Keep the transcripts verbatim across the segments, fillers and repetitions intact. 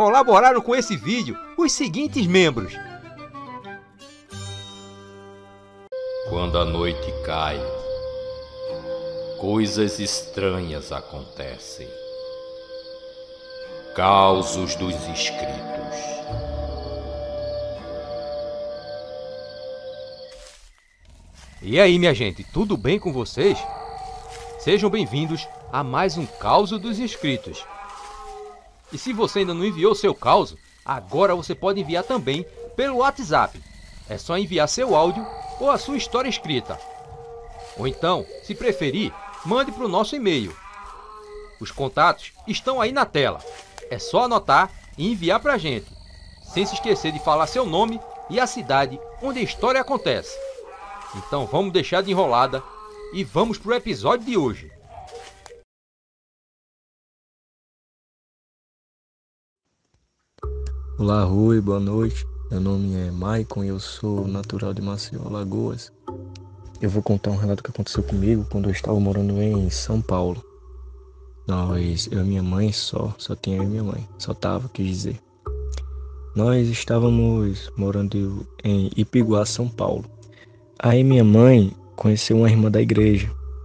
colaboraram com esse vídeo os seguintes membros: Quando a noite cai, coisas estranhas acontecem. Causos dos Inscritos. E aí, minha gente, tudo bem com vocês? Sejam bem-vindos a mais um Causo dos Inscritos. E se você ainda não enviou seu causo, agora você pode enviar também pelo WhatsApp. É só enviar seu áudio ou a sua história escrita. Ou então, se preferir, mande para o nosso e-mail. Os contatos estão aí na tela. É só anotar e enviar para a gente, sem se esquecer de falar seu nome e a cidade onde a história acontece. Então vamos deixar de enrolada e vamos para o episódio de hoje. Olá, Rui, boa noite. Meu nome é Maicon e eu sou natural de Maceió, Alagoas. Eu vou contar um relato que aconteceu comigo quando eu estava morando em São Paulo. Nós, eu e minha mãe só, só tinha eu e minha mãe, só tava, quis dizer. Nós estávamos morando em Ipiguá, São Paulo. Aí minha mãe conheceu uma irmã da igreja.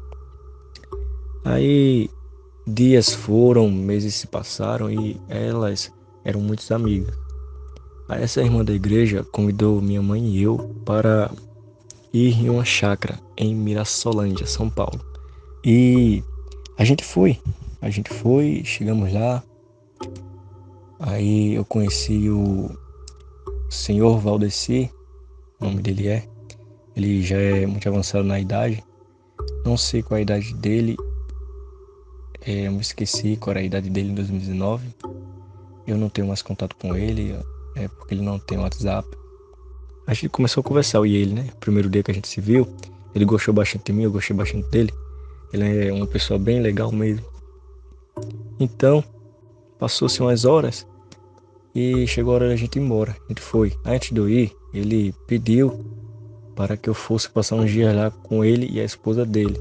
Aí dias foram, meses se passaram e elas eram muitas amigas. Aí essa irmã da igreja convidou minha mãe e eu para ir em uma chácara em Mirassolândia, São Paulo. E a gente foi, a gente foi, chegamos lá. Aí eu conheci o senhor Valdeci, o nome dele é. Ele já é muito avançado na idade. Não sei qual é a idade dele. É, eu me esqueci qual era a idade dele em dois mil e dezenove. Eu não tenho mais contato com ele, é porque ele não tem WhatsApp. A gente começou a conversar, eu e ele, né? O primeiro dia que a gente se viu, ele gostou bastante de mim, eu gostei bastante dele. Ele é uma pessoa bem legal mesmo. Então, passou-se umas horas e chegou a hora da gente ir embora. A gente foi. Antes de eu ir, ele pediu para que eu fosse passar uns dias lá com ele e a esposa dele,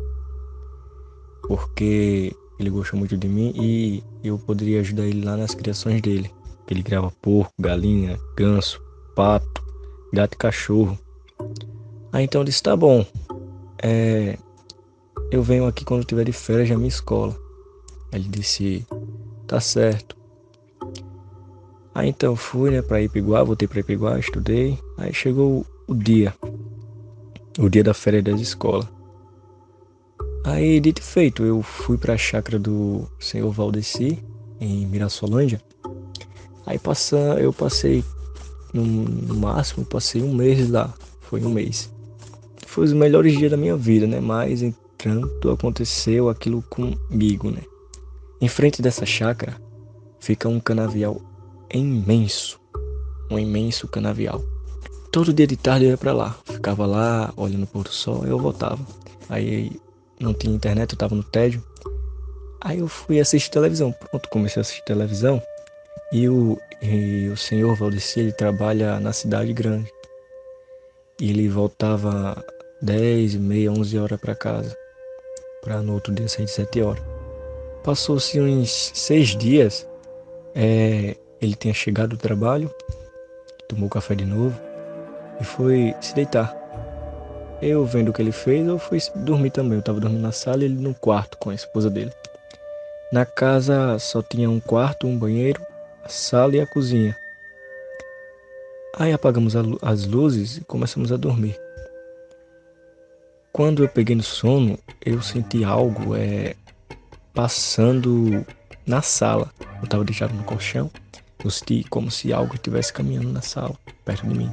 porque ele gostou muito de mim e eu poderia ajudar ele lá nas criações dele. Ele criava porco, galinha, ganso, pato, gato e cachorro. Aí então eu disse, tá bom, é, eu venho aqui quando eu tiver de férias na minha escola. Aí ele disse, tá certo. Aí então eu fui, né, pra Ipiguá, voltei pra Ipiguá, estudei. Aí chegou o dia, o dia da férias das escolas. Aí, dito e feito, eu fui pra chácara do senhor Valdeci, em Mirassolândia. Aí passa, eu passei, no, no máximo, passei um mês lá. Foi um mês. Foi os melhores dias da minha vida, né? Mas, entanto, aconteceu aquilo comigo, né? Em frente dessa chácara, fica um canavial imenso. Um imenso canavial. Todo dia de tarde eu ia pra lá. Ficava lá, olhando o pôr do sol, e eu voltava. Aí não tinha internet, eu tava no tédio. Aí eu fui assistir televisão. Pronto, comecei a assistir televisão. E o, e o senhor Valdeci, ele trabalha na cidade grande. E ele voltava dez e meia, onze horas pra casa. Pra no outro dia sair de sete horas. Passou-se uns seis dias. É, ele tinha chegado do trabalho. Tomou café de novo. E foi se deitar. Eu vendo o que ele fez, eu fui dormir também. Eu tava dormindo na sala e ele no quarto com a esposa dele. Na casa só tinha um quarto, um banheiro, a sala e a cozinha. Aí apagamos as luzes e começamos a dormir. Quando eu peguei no sono, eu senti algo é, passando na sala. Eu tava deitado no colchão. Eu senti como se algo estivesse caminhando na sala, perto de mim.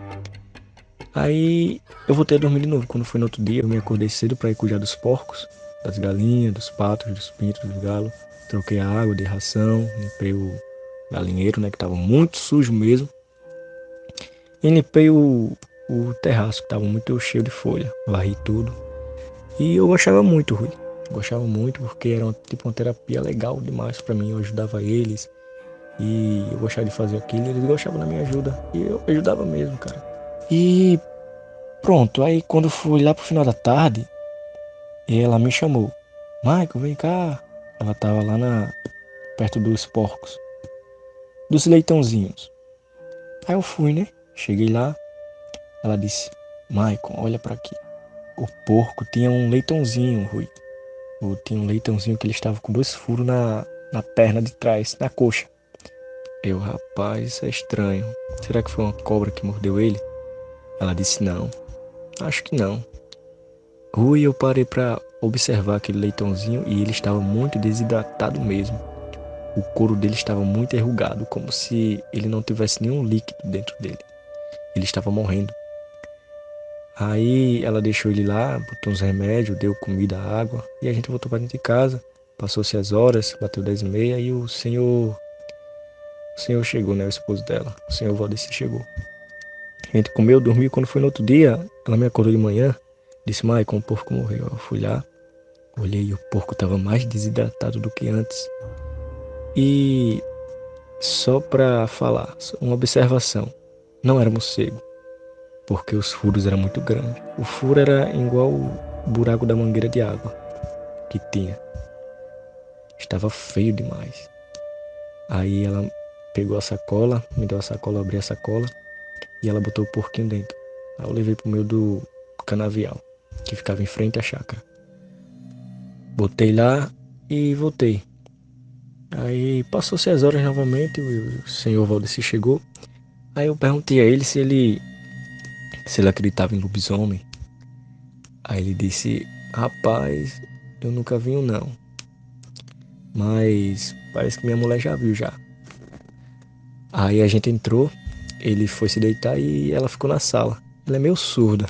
Aí eu voltei a dormir de novo. Quando foi no outro dia, eu me acordei cedo para ir cuidar dos porcos, das galinhas, dos patos, dos pintos, dos galos. Troquei a água, dei ração, limpei o galinheiro, né, que tava muito sujo mesmo. E limpei o, o terraço, que tava muito cheio de folha. Varri tudo. E eu gostava muito, Rui. Gostava muito porque era uma, tipo uma terapia legal demais para mim. Eu ajudava eles e eu gostava de fazer aquilo. Eles gostavam da minha ajuda e eu ajudava mesmo, cara. E pronto, aí quando eu fui lá pro final da tarde, ela me chamou. Michael, vem cá. Ela tava lá na, perto dos porcos. dos leitãozinhos. Aí eu fui, né? Cheguei lá, ela disse, Maicon, olha pra aqui. O porco tinha um leitãozinho, Rui. O, tinha um leitãozinho que ele estava com dois furos na, na perna de trás, na coxa. Eu, rapaz, isso é estranho. Será que foi uma cobra que mordeu ele? Ela disse, não, acho que não. Rui, eu parei pra observar aquele leitãozinho e ele estava muito desidratado mesmo. O couro dele estava muito enrugado, como se ele não tivesse nenhum líquido dentro dele. Ele estava morrendo. Aí ela deixou ele lá, botou uns remédios, deu comida, água, e a gente voltou para dentro de casa. Passou-se as horas, bateu dez e meia e o senhor... O senhor chegou, né? O esposo dela. O senhor Valdeci chegou. A gente comeu, dormiu. Quando foi no outro dia, ela me acordou de manhã. Disse, Maicon, o porco morreu. Eu fui lá, olhei e o porco estava mais desidratado do que antes. E só para falar, uma observação. Não era morcego, porque os furos eram muito grandes. O furo era igual o buraco da mangueira de água que tinha. Estava feio demais. Aí ela pegou a sacola, me deu a sacola, eu abri a sacola e ela botou o porquinho dentro. Aí eu levei pro meio do canavial, que ficava em frente à chácara. Botei lá e voltei. Aí passou-se as horas novamente, o senhor Valdeci chegou. Aí eu perguntei a ele se ele se ele acreditava em lobisomem. Aí ele disse, rapaz, eu nunca vi um não. Mas parece que minha mulher já viu já. Aí a gente entrou, ele foi se deitar e ela ficou na sala. Ela é meio surda.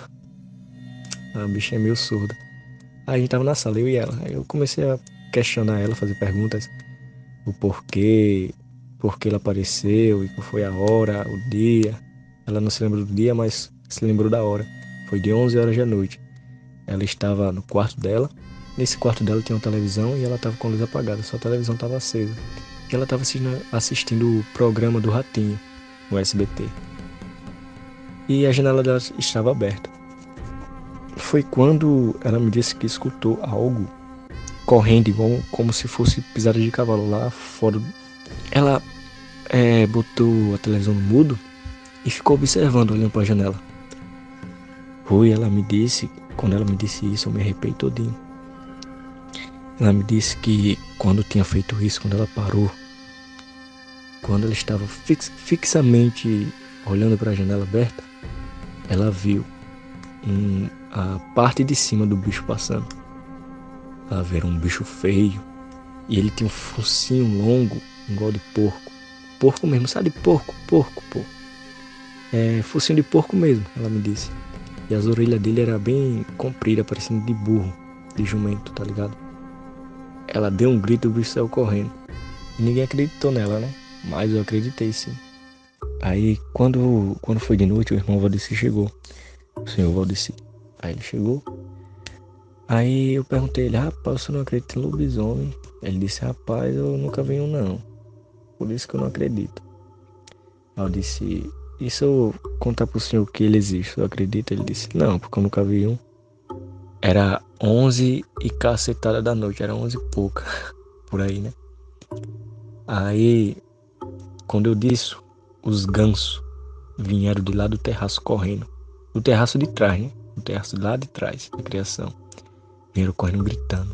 A bicha é meio surda. Aí a gente tava na sala, eu e ela. Aí eu comecei a questionar ela, fazer perguntas. O porquê, por que ela apareceu e qual foi a hora, o dia. Ela não se lembrou do dia, mas se lembrou da hora. Foi de onze horas da noite. Ela estava no quarto dela. Nesse quarto dela tinha uma televisão e ela estava com a luz apagada, só a televisão estava acesa. E ela estava assistindo, assistindo o programa do Ratinho, no S B T. E a janela dela estava aberta. Foi quando ela me disse que escutou algo correndo, igual como se fosse pisada de cavalo lá fora. Ela é, botou a televisão no mudo e ficou observando, olhando para a janela. Rui, ela me disse, quando ela me disse isso, eu me arrepiei todinho. Ela me disse que quando tinha feito isso, quando ela parou, quando ela estava fix, fixamente olhando para a janela aberta, ela viu um, a parte de cima do bicho passando. Ela viu um bicho feio e ele tinha um focinho longo, igual de porco. Porco mesmo, sabe? Porco, porco, porco. É, focinho de porco mesmo, ela me disse. E as orelhas dele eram bem compridas, parecendo de burro, de jumento, tá ligado? Ela deu um grito e o bicho saiu correndo. E ninguém acreditou nela, né? Mas eu acreditei sim. Aí quando, quando foi de noite, o irmão Valdeci chegou. O senhor Valdeci. Aí ele chegou. Aí eu perguntei a ele, rapaz, você não acredita em lobisomem? Ele disse, rapaz, eu nunca vi um não. Por isso que eu não acredito. Aí eu disse, e se eu contar pro senhor que ele existe, eu acredito? Ele disse, não, porque eu nunca vi um. Era onze e cacetada da noite, era onze e pouca, por aí, né? Aí, quando eu disse, os gansos vieram de lá do terraço correndo. Do terraço de trás, né? Do terraço lá de trás, da criação. Vieram correndo gritando.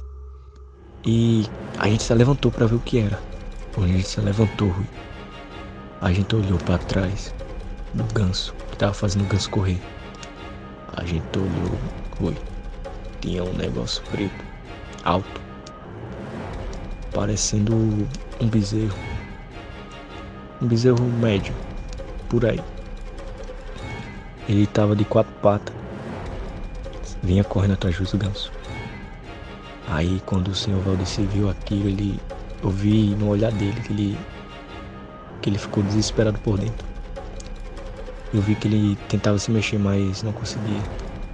E a gente se levantou pra ver o que era. Quando a gente se levantou, Rui, a gente olhou pra trás do ganso, que tava fazendo o ganso correr. A gente olhou, Rui. Tinha um negócio preto, alto, parecendo um bezerro. Um bezerro médio, por aí. Ele tava de quatro patas. Vinha correndo atrás do ganso. Aí quando o senhor Valdeci viu aquilo, ele, eu vi no olhar dele que ele, que ele ficou desesperado por dentro. Eu vi que ele tentava se mexer, mas não conseguia.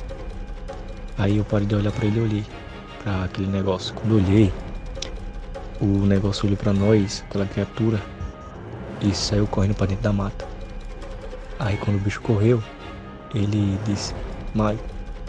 Aí eu parei de olhar pra ele e olhei pra aquele negócio. Quando eu olhei, o negócio olhou pra nós, aquela criatura, e saiu correndo pra dentro da mata. Aí quando o bicho correu, ele disse, Maicon,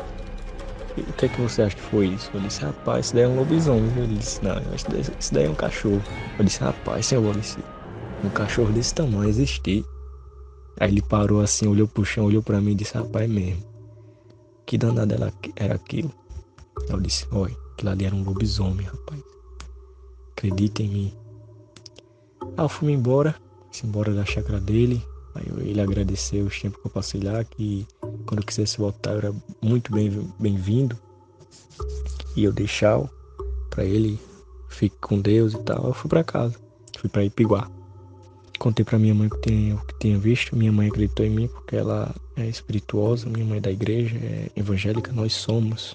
o que é que você acha que foi isso? Eu disse, rapaz, isso daí é um lobisomem. Ele disse, não, isso daí, isso daí é um cachorro. Eu disse, rapaz, senhor Valdeci, um cachorro desse tamanho existir. Aí ele parou assim, olhou pro chão, olhou pra mim e disse, rapaz, mesmo, que danada ela- era aquilo? Eu disse, olha, aquilo ali era um lobisomem, rapaz. Acredita em mim. Aí eu fui embora, fui embora da chácara dele. Aí eu- ele agradeceu os tempos que eu passei lá, que quando eu quisesse voltar eu era muito bem- bem-vindo. E eu deixava pra ele, fique com Deus e tal. Eu fui pra casa, fui pra Ipiguá. Contei pra minha mãe o que tinha, o que tinha visto. Minha mãe acreditou em mim porque ela é espirituosa, minha mãe é da igreja, é evangélica, nós somos.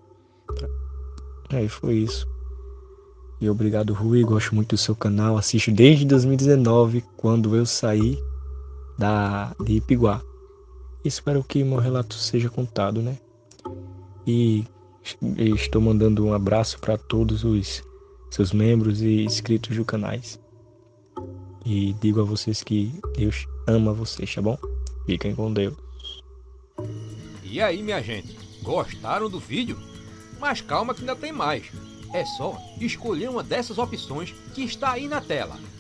Aí foi isso. E obrigado, Rui, gosto muito do seu canal, assisto desde dois mil e dezenove, quando eu saí da, de Ipiguá. Espero que meu relato seja contado, né? E e estou mandando um abraço para todos os seus membros e inscritos do canais. E digo a vocês que Deus ama vocês, tá bom? Fiquem com Deus. E aí, minha gente, gostaram do vídeo? Mas calma que ainda tem mais. É só escolher uma dessas opções que está aí na tela.